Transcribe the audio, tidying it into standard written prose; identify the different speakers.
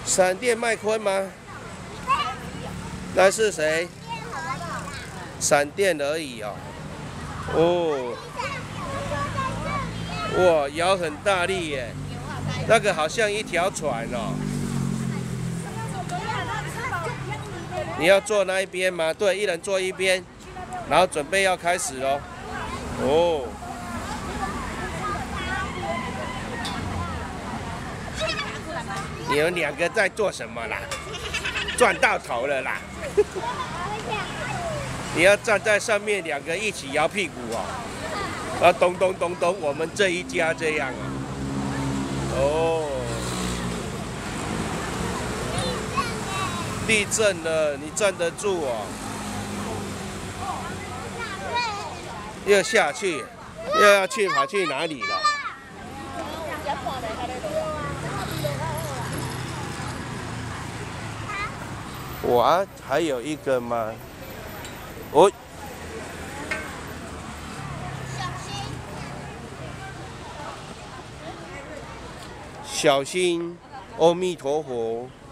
Speaker 1: 闪电麦昆吗？那是谁？闪电而已哦。哦。哇，摇很大力耶！那个好像一条船哦。你要坐那一边吗？对，一人坐一边，然后准备要开始咯。哦。你们两个在做什么啦？赚到头了啦！你要站在上面，两个一起摇屁股哦。啊，咚咚咚咚，我们这一家这样啊。哦。地震了，你站得住哦？又下去，又要跑去哪里了？哇，还有一个吗？哦。小心，阿弥陀佛。